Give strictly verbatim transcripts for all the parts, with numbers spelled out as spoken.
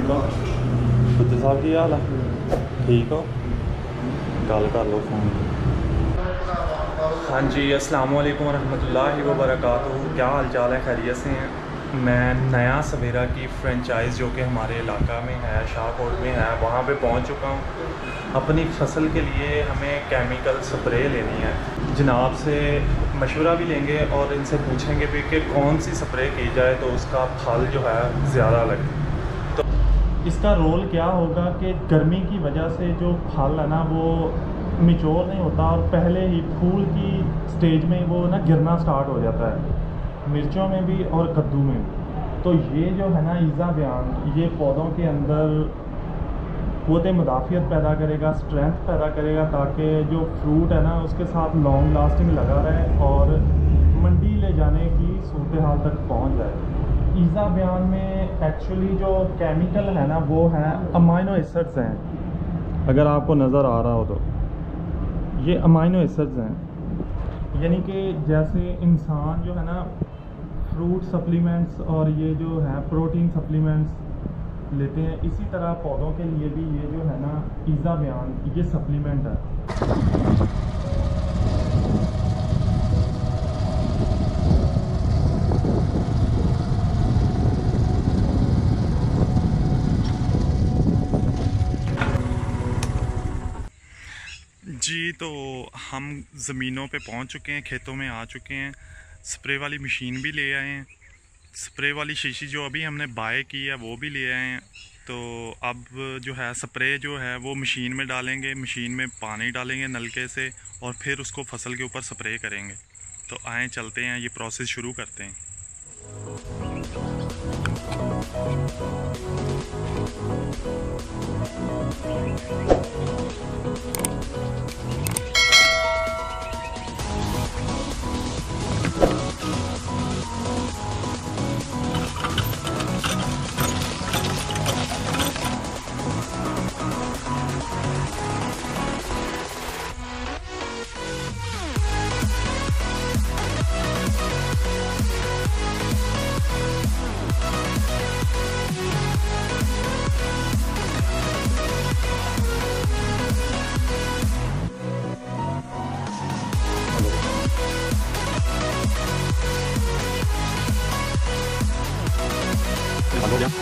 ठीक हो बुद्ध साहब की हाल है? ठीक हो? गल कर लो फोन। हाँ जी, अस्सलाम वालेकुम रहमतुल्लाहि व बरकातुहू। क्या हाल चाल है? खैरियत से हैं? मैं नया सवेरा की फ्रेंचाइज़ जो कि हमारे इलाका में है, शाहकोट में है, वहाँ पे पहुँच चुका हूँ। अपनी फसल के लिए हमें केमिकल स्प्रे लेनी है। जनाब से मशवरा भी लेंगे और इनसे पूछेंगे भी कि कौन सी स्प्रे की जाए तो उसका फल जो है ज़्यादा लगे। तो इसका रोल क्या होगा कि गर्मी की वजह से जो फल है ना वो मिच्योर नहीं होता और पहले ही फूल की स्टेज में वो ना गिरना स्टार्ट हो जाता है, मिर्चों में भी और कद्दू में भी। तो ये जो है ना ईज़ा बयान, ये पौधों के अंदर क़ुव्वत मुदाफ़ियत पैदा करेगा, स्ट्रेंथ पैदा करेगा, ताकि जो फ्रूट है ना उसके साथ लॉन्ग लास्टिंग लगा रहे और मंडी ले जाने की सूरत हाल तक पहुंच जाए। ईज़ा बयान में एक्चुअली जो केमिकल है ना वो है अमाइनो एसिड्स हैं। अगर आपको नज़र आ रहा हो तो ये अमाइनो एसिड्स हैं, यानी कि जैसे इंसान जो है ना फ्रूट सप्लीमेंट्स और ये जो है प्रोटीन सप्लीमेंट्स लेते हैं, इसी तरह पौधों के लिए भी ये जो है ना ईज़ा बयान ये सप्लीमेंट है। जी, तो हम ज़मीनों पे पहुंच चुके हैं, खेतों में आ चुके हैं, स्प्रे वाली मशीन भी ले आए हैं, स्प्रे वाली शीशी जो अभी हमने बाय की है वो भी ले आए हैं। तो अब जो है स्प्रे जो है वो मशीन में डालेंगे, मशीन में पानी डालेंगे नलके से और फिर उसको फसल के ऊपर स्प्रे करेंगे। तो आए चलते हैं, ये प्रोसेस शुरू करते हैं। हो गया।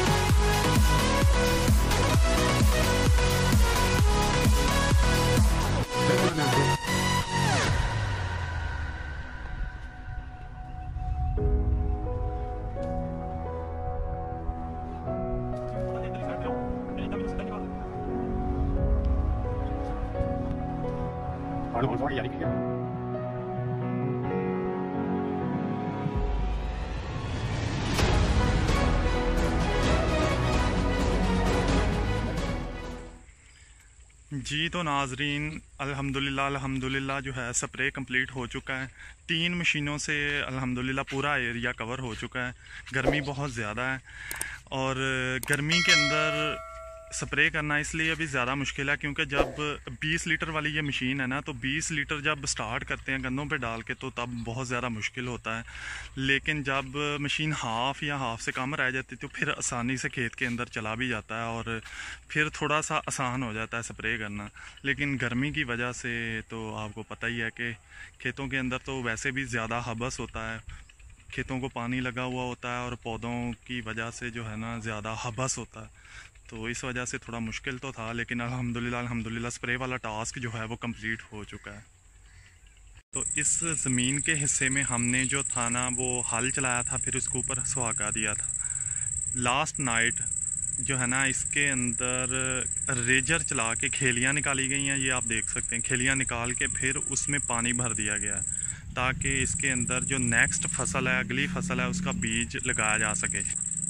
जी, तो नाजरीन अल्हम्दुलिल्लाह अल्हम्दुलिल्लाह जो है स्प्रे कंप्लीट हो चुका है। तीन मशीनों से अल्हम्दुलिल्लाह पूरा एरिया कवर हो चुका है। गर्मी बहुत ज़्यादा है और गर्मी के अंदर स्प्रे करना इसलिए अभी ज़्यादा मुश्किल है क्योंकि जब बीस लीटर वाली ये मशीन है ना, तो बीस लीटर जब स्टार्ट करते हैं गन्नों पे डाल के तो तब बहुत ज़्यादा मुश्किल होता है। लेकिन जब मशीन हाफ़ या हाफ़ से कम रह जाती तो फिर आसानी से खेत के अंदर चला भी जाता है और फिर थोड़ा सा आसान हो जाता है स्प्रे करना। लेकिन गर्मी की वजह से तो आपको पता ही है कि खेतों के अंदर तो वैसे भी ज़्यादा हबस होता है, खेतों को पानी लगा हुआ होता है और पौधों की वजह से जो है ना ज़्यादा हबस होता है। तो इस वजह से थोड़ा मुश्किल तो था, लेकिन अल्हम्दुलिल्लाह अल्हम्दुलिल्लाह स्प्रे वाला टास्क जो है वो कंप्लीट हो चुका है। तो इस ज़मीन के हिस्से में हमने जो था ना वो हल चलाया था, फिर उसके ऊपर सुहागा दिया था। लास्ट नाइट जो है ना इसके अंदर रेजर चला के खेलियाँ निकाली गई हैं, ये आप देख सकते हैं। खेलियाँ निकाल के फिर उसमें पानी भर दिया गया है ताकि इसके अंदर जो नेक्स्ट फसल है, अगली फसल है, उसका बीज लगाया जा सके।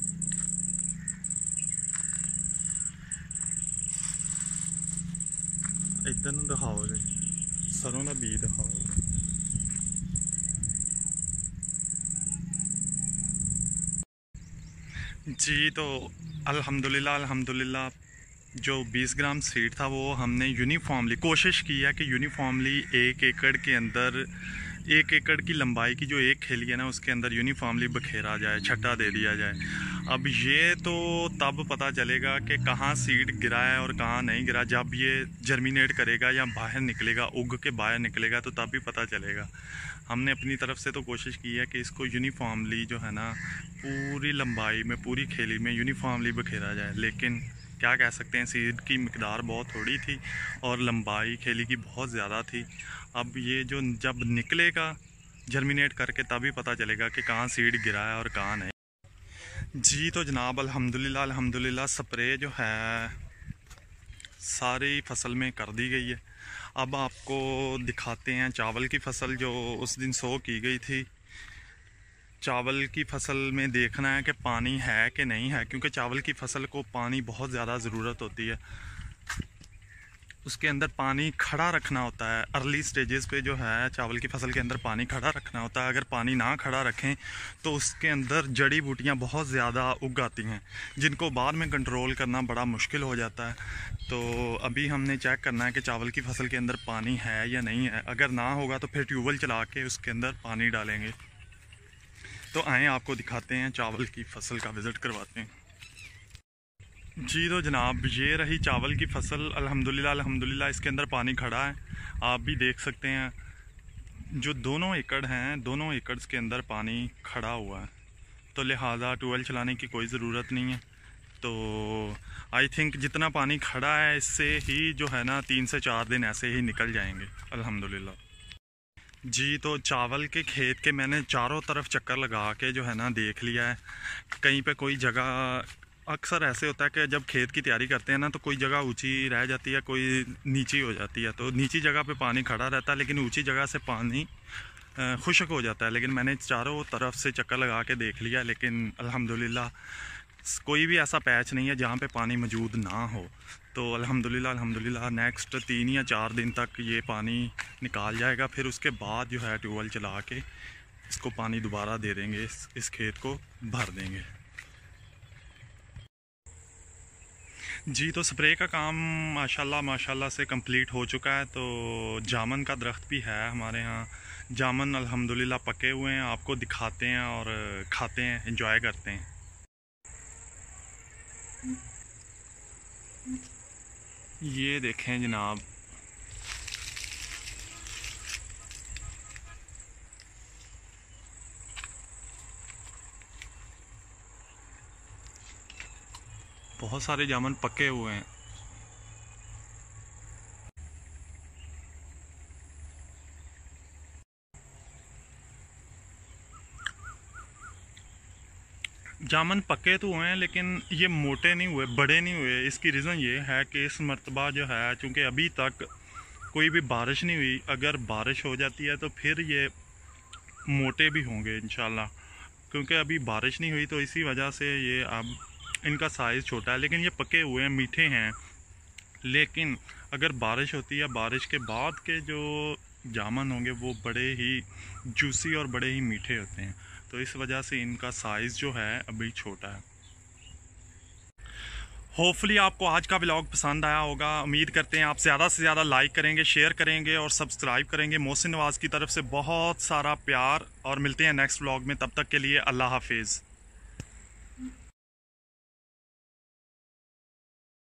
इधर ਨੂੰ दिखाओ जी, सरों का बीज दिखाओ। जी, तो अल्हम्दुलिल्लाह अल्हम्दुलिल्लाह जो बीस ग्राम सीड था वो हमने यूनिफॉर्मली कोशिश की है कि यूनिफॉर्मली एक एकड़ के अंदर एक एकड़ की लंबाई की जो एक खेली है ना, उसके अंदर यूनिफॉर्मली बखेरा जाए, छट्टा दे दिया जाए। अब ये तो तब पता चलेगा कि कहाँ सीड गिरा है और कहाँ नहीं गिरा। जब ये जर्मिनेट करेगा या बाहर निकलेगा, उग के बाहर निकलेगा, तो तब भी पता चलेगा। हमने अपनी तरफ से तो कोशिश की है कि इसको यूनिफॉर्मली जो है ना, पूरी लंबाई में, पूरी खेली में यूनिफॉर्मली बखेरा जाए। लेकिन क्या कह सकते हैं, सीड की मिकदार बहुत थोड़ी थी और लंबाई खेली की बहुत ज़्यादा थी। अब ये जो जब निकलेगा जर्मिनेट करके, तभी पता चलेगा कि कहाँ सीड गिरा है और कहाँ नहीं। जी तो जनाब अल्हम्दुलिल्लाह अल्हम्दुलिल्लाह स्प्रे जो है सारी फसल में कर दी गई है। अब आपको दिखाते हैं चावल की फसल जो उस दिन सो की गई थी। चावल की फसल में देखना है कि पानी है कि नहीं है, क्योंकि चावल की फसल को पानी बहुत ज़्यादा ज़रूरत होती है। उसके अंदर पानी खड़ा रखना होता है। अर्ली स्टेजेस पे जो है चावल की फसल के अंदर पानी खड़ा रखना होता है। अगर पानी ना खड़ा रखें तो उसके अंदर जड़ी बूटियां बहुत ज़्यादा उग आती हैं, जिनको बाद में कंट्रोल करना बड़ा मुश्किल हो जाता है। तो अभी हमने चेक करना है कि चावल की फसल के अंदर पानी है या नहीं है। अगर ना होगा तो फिर ट्यूबवेल चला के उसके अंदर पानी डालेंगे। तो आएँ आपको दिखाते हैं, चावल की फसल का विज़िट करवाते हैं। जी तो जनाब ये रही चावल की फसल। अल्हम्दुलिल्लाह अल्हम्दुलिल्लाह इसके अंदर पानी खड़ा है, आप भी देख सकते हैं। जो दोनों एकड़ हैं, दोनों एकड़ के अंदर पानी खड़ा हुआ है, तो लिहाजा ट्यूबवेल चलाने की कोई ज़रूरत नहीं है। तो आई थिंक जितना पानी खड़ा है, इससे ही जो है ना तीन से चार दिन ऐसे ही निकल जाएंगे अल्हम्दुलिल्लाह। जी तो चावल के खेत के मैंने चारों तरफ चक्कर लगा के जो है ना देख लिया है। कहीं पे कोई जगह, अक्सर ऐसे होता है कि जब खेत की तैयारी करते हैं ना, तो कोई जगह ऊंची रह जाती है, कोई नीची हो जाती है। तो नीची जगह पे पानी खड़ा रहता है, लेकिन ऊंची जगह से पानी खुश्क हो जाता है। लेकिन मैंने चारों तरफ से चक्कर लगा के देख लिया, लेकिन अल्हम्दुलिल्लाह कोई भी ऐसा पैच नहीं है जहाँ पे पानी मौजूद ना हो। तो अल्हम्दुलिल्लाह अल्हम्दुलिल्लाह नेक्स्ट तीन या चार दिन तक ये पानी निकाल जाएगा। फिर उसके बाद जो है ट्यूबवेल चला के इसको पानी दोबारा दे देंगे, इस, इस खेत को भर देंगे। जी तो स्प्रे का काम माशाल्लाह माशाल्लाह से कंप्लीट हो चुका है। तो जामन का दरख्त भी है हमारे यहाँ। जामन अल्हम्दुलिल्लाह पके हुए हैं, आपको दिखाते हैं और खाते हैं, एंजॉय करते हैं। ये देखें जनाब, बहुत सारे जामुन पके हुए हैं। जामुन पके तो हुए हैं, लेकिन ये मोटे नहीं हुए, बड़े नहीं हुए। इसकी रीज़न ये है कि इस मर्तबा जो है, चूँकि अभी तक कोई भी बारिश नहीं हुई, अगर बारिश हो जाती है तो फिर ये मोटे भी होंगे इंशाल्लाह। क्योंकि अभी बारिश नहीं हुई, तो इसी वजह से ये अब इनका साइज़ छोटा है। लेकिन ये पके हुए हैं, मीठे हैं। लेकिन अगर बारिश होती है, बारिश के बाद के जो जामुन होंगे वो बड़े ही जूसी और बड़े ही मीठे होते हैं। तो इस वजह से इनका साइज़ जो है अभी छोटा है। होपफुली आपको आज का व्लॉग पसंद आया होगा। उम्मीद करते हैं आप ज़्यादा से ज़्यादा लाइक करेंगे, शेयर करेंगे और सब्सक्राइब करेंगे। मोहसिन नवाज़ की तरफ से बहुत सारा प्यार, और मिलते हैं नेक्स्ट व्लॉग में। तब तक के लिए अल्लाह हाफिज़।